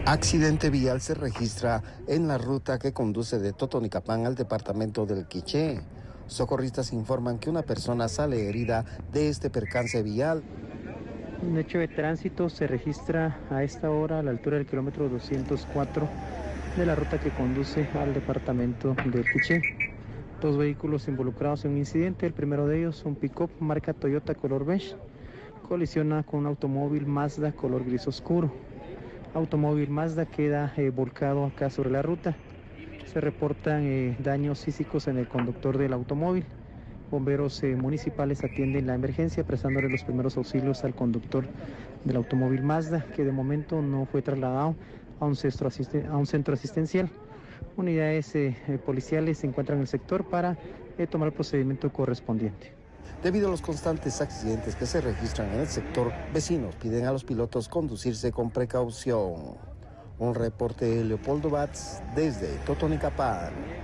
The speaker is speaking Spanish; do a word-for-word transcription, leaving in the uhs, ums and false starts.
Accidente vial se registra en la ruta que conduce de Totonicapán al departamento del Quiché. Socorristas informan que una persona sale herida de este percance vial. Un hecho de tránsito se registra a esta hora a la altura del kilómetro doscientos cuatro de la ruta que conduce al departamento del Quiché. Dos vehículos involucrados en un incidente. El primero de ellos, un pick-up marca Toyota color beige, colisiona con un automóvil Mazda color gris oscuro. Automóvil Mazda queda eh, volcado acá sobre la ruta. Se reportan eh, daños físicos en el conductor del automóvil. Bomberos eh, municipales atienden la emergencia prestándole los primeros auxilios al conductor del automóvil Mazda, que de momento no fue trasladado a un centro, asisten a un centro asistencial. Unidades eh, eh, policiales se encuentran en el sector para eh, tomar el procedimiento correspondiente. Debido a los constantes accidentes que se registran en el sector, vecinos piden a los pilotos conducirse con precaución. Un reporte de Leopoldo Batz desde Totonicapán.